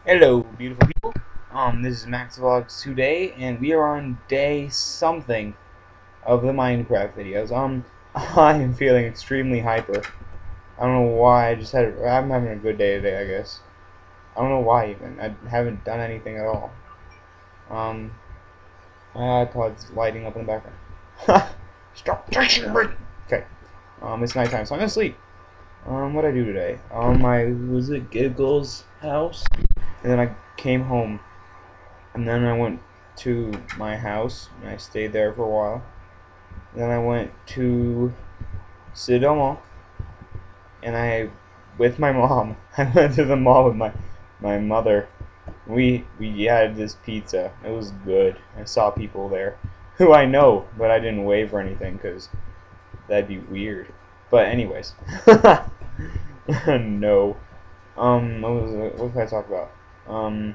Hello, beautiful people. This is Max Vlogs today, and we are on day something of the Minecraft videos. I am feeling extremely hyper. I don't know why. I'm having a good day today, I guess. I don't know why even. I haven't done anything at all. Um, my iPod's lighting up in the background. Stop touching me. Okay. It's nighttime, so I'm gonna sleep. What'd I do today? I was at Giggle's house, and then I came home. And then I went to my house and I stayed there for a while. Then I went to Sidoma and with my mom, I went to the mall with my mother. We had this pizza. It was good. I saw people there who I know, but I didn't wave or anything because that'd be weird. But anyways, no. What can I talk about? Um,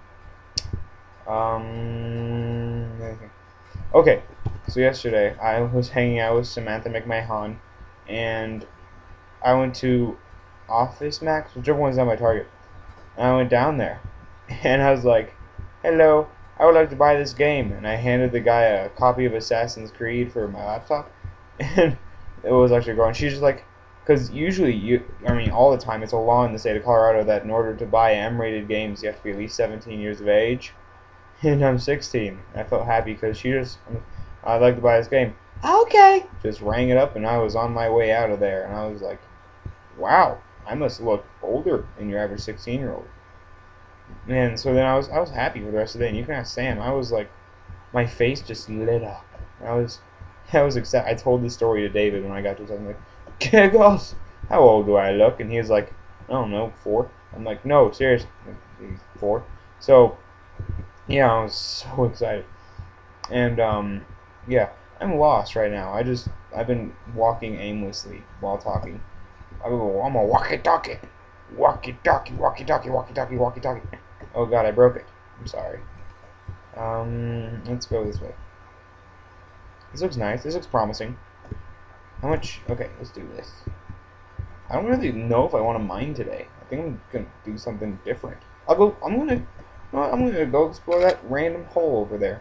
anything. Okay, so yesterday I was hanging out with Samantha McMahon, and I went to Office Max, whichever one's on my target. And I went down there, and I was like, "Hello, I would like to buy this game." And I handed the guy a copy of Assassin's Creed for my laptop, and it was actually going. She's just like, because usually all the time, it's a law in the state of Colorado that in order to buy M-rated games, you have to be at least 17 years of age. And I'm 16. I felt happy because I'd like to buy this game. Okay. Just rang it up and I was on my way out of there. And I was like, wow, I must look older than your average 16-year-old. And so then I was happy for the rest of the day. And you can ask Sam. I was like, my face just lit up. I was excited. I told this story to David when I got to his house. I'm like, Giggles, how old do I look? And he was like, I don't know, 4. I'm like, no, seriously, he's 4. So yeah, I was so excited. And yeah, I'm lost right now. I've been walking aimlessly while talking. I'm a walkie-talkie, walkie-talkie, walkie-talkie, walkie-talkie, walkie-talkie. Oh God, I broke it. I'm sorry. Let's go this way. This looks nice. This looks promising. How much? Okay, let's do this. I don't really know if I want to mine today. I think I'm gonna do something different. I'll go. I'm gonna. You know what, I'm gonna go explore that random hole over there.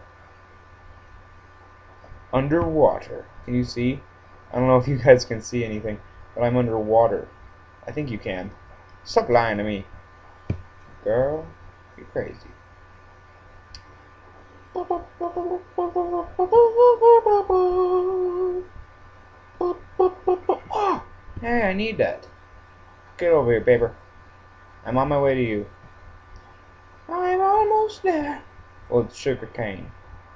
Underwater. Can you see? I don't know if you guys can see anything, but I'm underwater. I think you can. Stop lying to me. Girl, you're crazy. Hey, I need that. Get over here, paper. I'm on my way to you. I'm almost there. Well, it's sugar cane.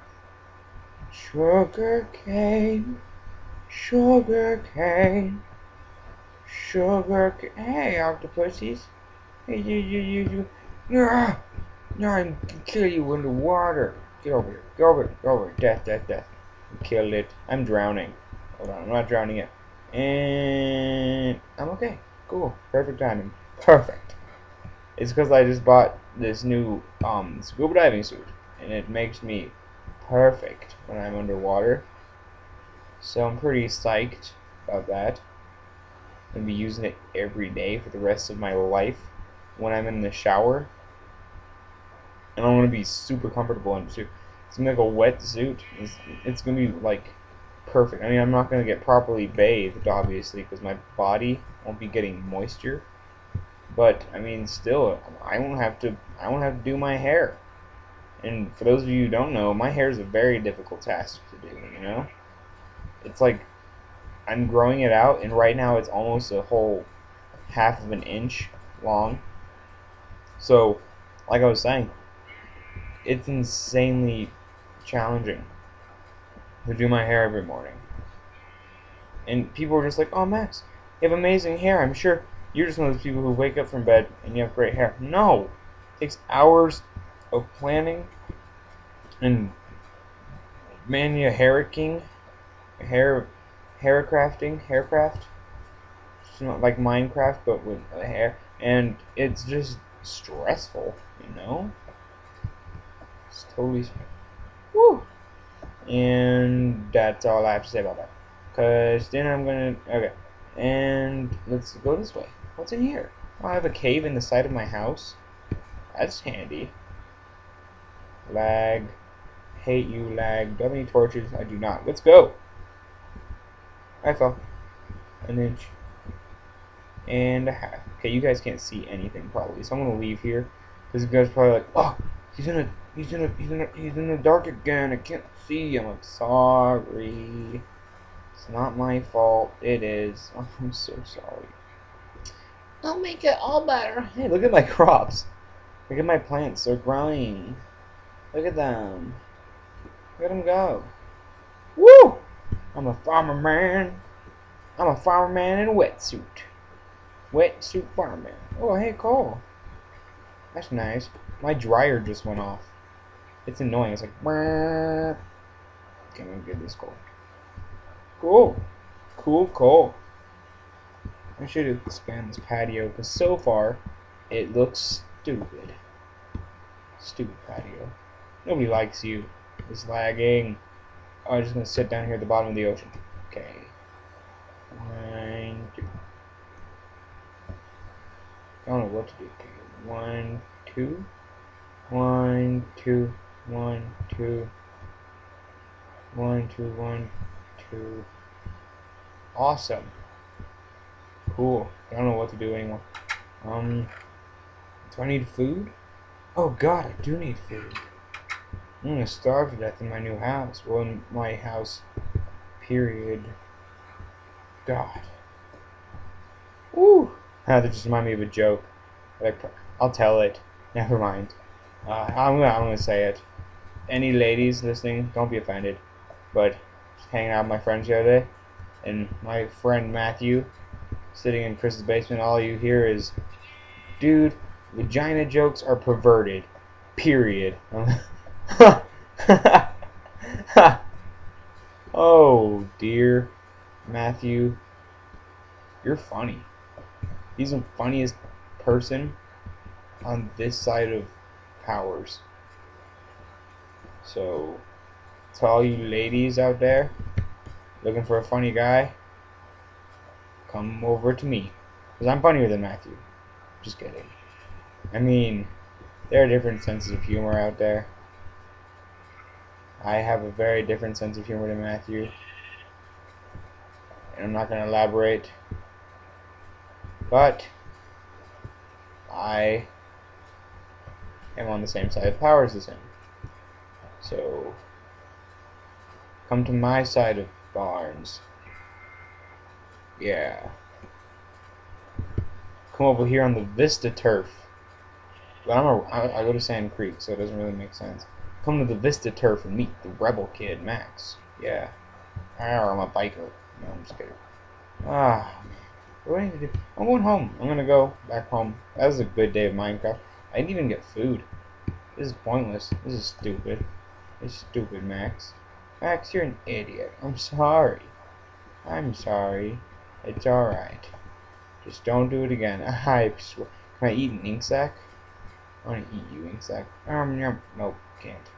Sugar cane. Sugar cane. Sugar cane. Hey, octopuses. Hey, you. No, no, I can kill you underwater. Get over here. Go over here. Go over here. Death. You killed it. I'm drowning. Hold on, I'm not drowning yet. And I'm okay. Cool. Perfect timing. Perfect. It's because I just bought this new scuba diving suit, and it makes me perfect when I'm underwater. So I'm pretty psyched about that. I'm gonna be using it every day for the rest of my life when I'm in the shower. And I want to be super comfortable in it too. It's gonna be like a wet suit. It's gonna be like perfect. I mean, I'm not gonna get properly bathed, obviously, because my body won't be getting moisture. But I mean, still, I won't have to. I won't have to do my hair. And for those of you who don't know, my hair is a very difficult task to do. You know, it's like I'm growing it out, and right now it's almost a whole half of an inch long. So, like I was saying, it's insanely challenging to do my hair every morning. And people were just like, "Oh, Max, you have amazing hair. I'm sure you're just one of those people who wake up from bed and you have great hair." No, it takes hours of planning and mania hairicking, hair, haircraft. It's not like Minecraft, but with hair, and it's just stressful. You know, it's totally. Woo. And that's all I have to say about that. Cause then I'm gonna okay. And let's go this way. What's in here? Oh, I have a cave in the side of my house. That's handy. Lag. Hate you, lag. Do I have any torches? I do not. Let's go. I fell. An inch. And a half. Okay, you guys can't see anything probably, so I'm gonna leave here. Because you guys are probably like, oh, he's in the dark again. I can't see. I'm like, sorry. It's not my fault. It is. Oh, I'm so sorry. I'll make it all better. Hey, look at my crops. Look at my plants. They're growing. Look at them. Look at them go. Woo! I'm a farmer man. I'm a farmer man in a wetsuit. Wetsuit farmer man. Oh, hey, Cole. That's nice. My dryer just went off. It's annoying. It's like, brrr. Okay, I'm gonna get this coal. Cool. Cool coal. I should expand this patio because so far it looks stupid. Stupid patio. Nobody likes you. It's lagging. Oh, I'm just gonna sit down here at the bottom of the ocean. Okay. 1, 2. I don't know what to do. Okay. 1, 2. 1, 2. 1, 2. 1, 2. 1, 2. Awesome. Cool. I don't know what to do anymore. Do I need food? Oh god, I do need food. I'm gonna starve to death in my new house. Well, in my house, period. God. Woo! That just reminded me of a joke. I'll tell it. Never mind. I'm gonna say it. Any ladies listening, don't be offended. But just hanging out with my friends the other day, and my friend Matthew sitting in Chris's basement, all you hear is, dude, vagina jokes are perverted. Period. Oh dear, Matthew, you're funny. He's the funniest person on this side of Powers. So, to all you ladies out there looking for a funny guy, come over to me, because I'm funnier than Matthew. Just kidding. I mean, there are different senses of humor out there. I have a very different sense of humor than Matthew, and I'm not going to elaborate, but I am on the same side of Powers as him. So, come to my side of Barnes. Yeah. Come over here on the Vista turf. But I go to Sand Creek, so it doesn't really make sense. Come to the Vista turf and meet the rebel kid, Max. Yeah. I'm a biker. No, I'm just kidding. Ah, man. What do I need to do? I'm going home. I'm gonna go back home. That was a good day of Minecraft. I didn't even get food. This is pointless. This is stupid. It's stupid, Max. Max, you're an idiot. I'm sorry. I'm sorry. It's alright. Just don't do it again. I swear. Can I eat an ink sac? I want to eat you, ink sac. Nope, can't.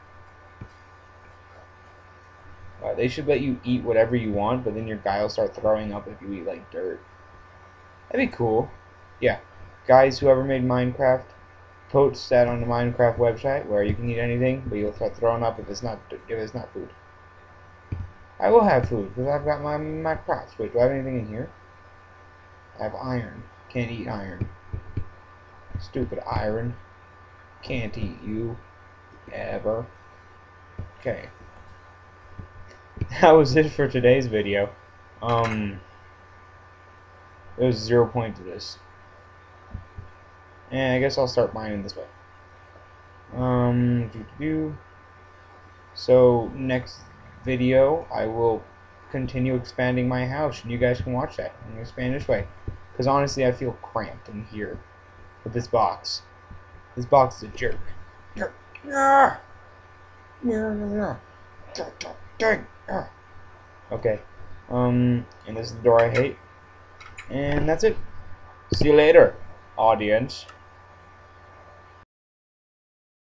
They should let you eat whatever you want, but then your guy will start throwing up if you eat like dirt. That'd be cool. Yeah. Guys who ever made Minecraft, post that on the Minecraft website where you can eat anything, but you'll start throwing up if it's not food. I will have food because I've got my crops. Wait, do I have anything in here? I have iron. Can't eat iron. Stupid iron. Can't eat you. Ever. Okay. That was it for today's video. There's 0 point to this. And I guess I'll start mining this way. So next video I will continue expanding my house and you guys can watch that. I'm gonna expand this way. Because honestly I feel cramped in here with this box. This box is a jerk. Okay. And this is the door I hate. And that's it. See you later, audience.